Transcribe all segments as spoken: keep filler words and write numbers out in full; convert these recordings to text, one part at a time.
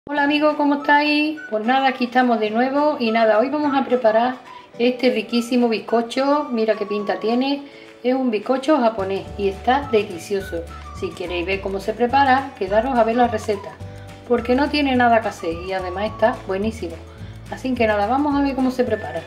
Hola amigos, ¿cómo estáis? Pues nada, aquí estamos de nuevo y nada, hoy vamos a preparar este riquísimo bizcocho. Mira qué pinta tiene, es un bizcocho japonés y está delicioso. Si queréis ver cómo se prepara, quedaros a ver la receta, porque no tiene nada que hacer y además está buenísimo. Así que nada, vamos a ver cómo se prepara.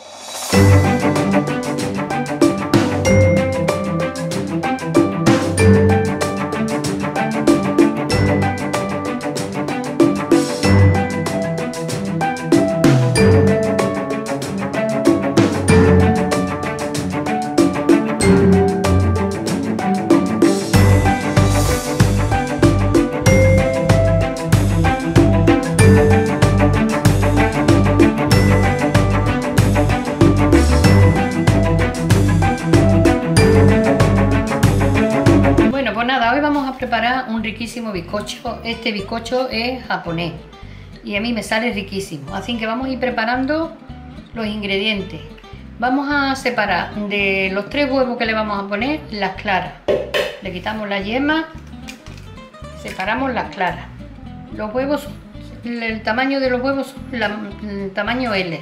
Hoy vamos a preparar un riquísimo bizcocho. Este bizcocho es japonés y a mí me sale riquísimo, así que vamos a ir preparando los ingredientes. Vamos a separar de los tres huevos que le vamos a poner las claras. Le quitamos la yema, separamos las claras. Los huevos, el tamaño de los huevos, la, el tamaño L.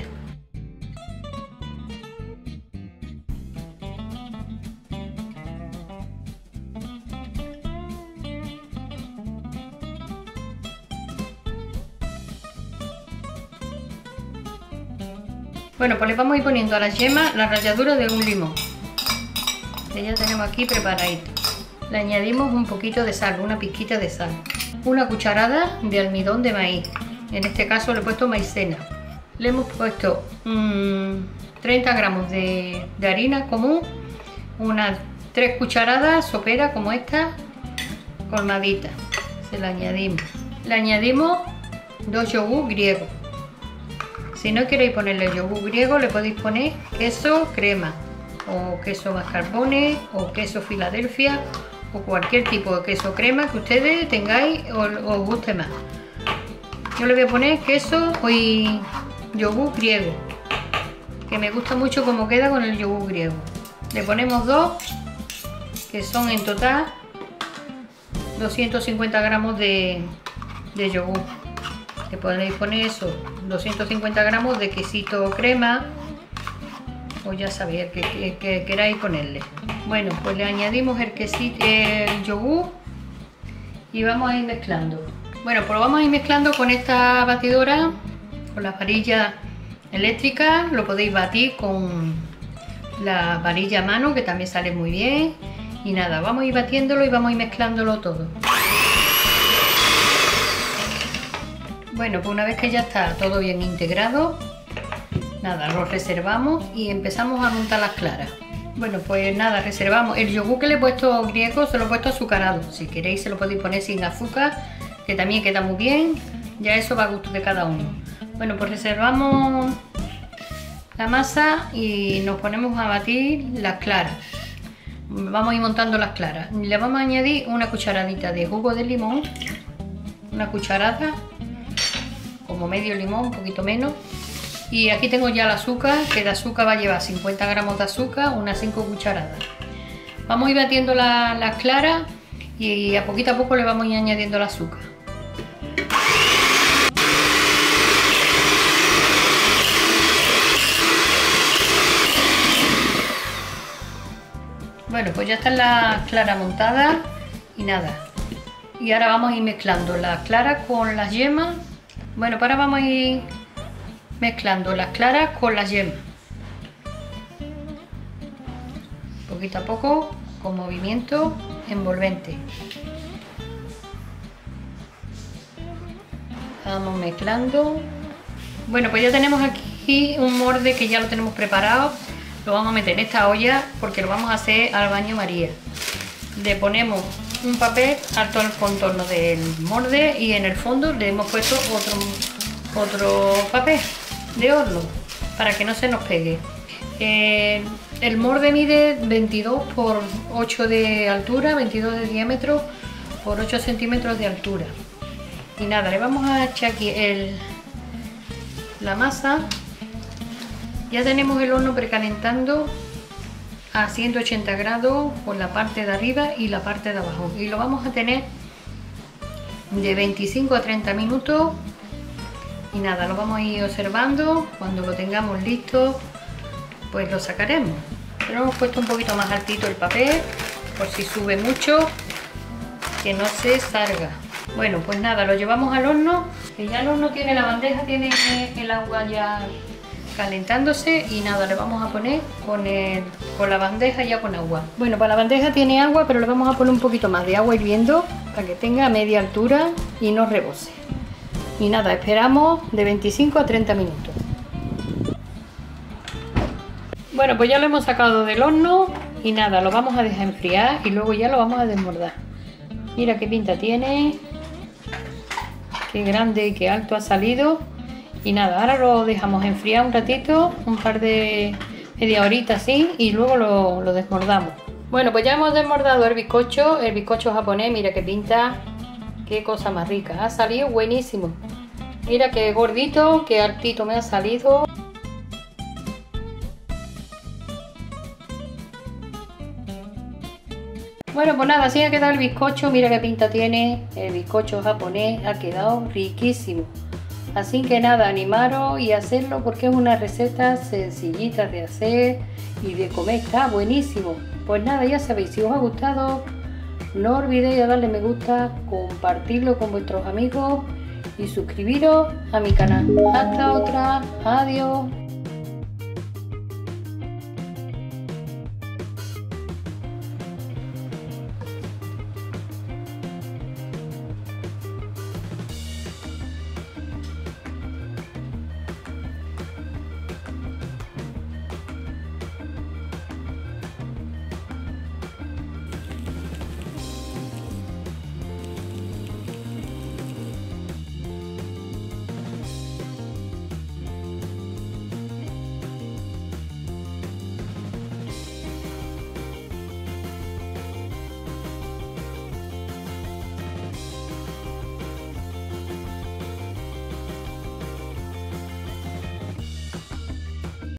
Bueno, pues le vamos a ir poniendo a la yema la ralladura de un limón, que ya tenemos aquí preparadito. Le añadimos un poquito de sal, una pizquita de sal, una cucharada de almidón de maíz, en este caso le he puesto maicena. Le hemos puesto mmm, treinta gramos de, de harina común, unas tres cucharadas soperas como esta, colmadita, se la añadimos. Le añadimos dos yogur griegos. Si no queréis ponerle yogur griego, le podéis poner queso crema, o queso mascarpone, o queso Filadelfia, o cualquier tipo de queso crema que ustedes tengáis o os guste más. Yo le voy a poner queso y yogur griego, que me gusta mucho cómo queda con el yogur griego. Le ponemos dos, que son en total doscientos cincuenta gramos de, de yogur. Le podéis poner eso, doscientos cincuenta gramos de quesito crema, o ya sabéis el que, que, que queráis ponerle. Bueno, pues le añadimos el quesito, el yogur, y vamos a ir mezclando. Bueno, pues lo vamos a ir mezclando con esta batidora, con la varilla eléctrica. Lo podéis batir con la varilla a mano, que también sale muy bien. Y nada, vamos a ir batiéndolo y vamos a ir mezclándolo todo. Bueno, pues una vez que ya está todo bien integrado, nada, lo reservamos y empezamos a montar las claras. Bueno, pues nada, reservamos. El yogur que le he puesto griego se lo he puesto azucarado. Si queréis se lo podéis poner sin azúcar, que también queda muy bien. Ya eso va a gusto de cada uno. Bueno, pues reservamos la masa y nos ponemos a batir las claras. Vamos a ir montando las claras. Le vamos a añadir una cucharadita de jugo de limón, una cucharada, como medio limón, un poquito menos. Y aquí tengo ya el azúcar, que de azúcar va a llevar cincuenta gramos de azúcar, unas cinco cucharadas. Vamos a ir batiendo las la claras y a poquito a poco le vamos a ir añadiendo el azúcar. Bueno, pues ya están las claras montadas y nada. Y ahora vamos a ir mezclando las claras con las yemas. Bueno, pues ahora vamos a ir mezclando las claras con las yemas. Poquito a poco, con movimiento envolvente. Vamos mezclando. Bueno, pues ya tenemos aquí un molde que ya lo tenemos preparado. Lo vamos a meter en esta olla porque lo vamos a hacer al baño María. Le ponemos un papel alto al contorno del molde y en el fondo le hemos puesto otro, otro papel de horno para que no se nos pegue. Eh, el molde mide veintidós por ocho de altura, veintidós de diámetro por ocho centímetros de altura. Y nada, le vamos a echar aquí el, la masa. Ya tenemos el horno precalentando a ciento ochenta grados por la parte de arriba y la parte de abajo, y lo vamos a tener de veinticinco a treinta minutos. Y nada, lo vamos a ir observando. Cuando lo tengamos listo, pues lo sacaremos. Pero hemos puesto un poquito más altito el papel, por si sube mucho, que no se salga. Bueno, pues nada, lo llevamos al horno. Que ya el horno tiene la bandeja, tiene el agua ya calentándose. Y nada, le vamos a poner con, el, con la bandeja ya con agua. Bueno, para la bandeja tiene agua, pero le vamos a poner un poquito más de agua hirviendo para que tenga media altura y no rebose. Y nada, esperamos de veinticinco a treinta minutos. Bueno, pues ya lo hemos sacado del horno y nada, lo vamos a dejar enfriar y luego ya lo vamos a desmordar. Mira qué pinta tiene, qué grande y qué alto ha salido. Y nada, ahora lo dejamos enfriar un ratito, un par de media horita así, y luego lo, lo desmordamos. Bueno, pues ya hemos desmordado el bizcocho, el bizcocho japonés, mira qué pinta. Qué cosa más rica, ha salido buenísimo. Mira qué gordito, qué altito me ha salido. Bueno, pues nada, así ha quedado el bizcocho. Mira qué pinta tiene. El bizcocho japonés ha quedado riquísimo. Así que nada, animaros y hacerlo porque es una receta sencillita de hacer y de comer. Está buenísimo. Pues nada, ya sabéis, si os ha gustado, no olvidéis de darle me gusta, compartirlo con vuestros amigos y suscribiros a mi canal. Hasta otra. Adiós.